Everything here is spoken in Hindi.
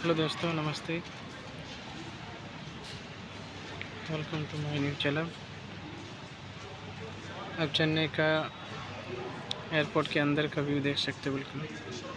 हेलो दोस्तों, नमस्ते। Welcome to my new channel. अब चेन्नई का एयरपोर्ट के अंदर का व्यू देख सकते हो बिल्कुल।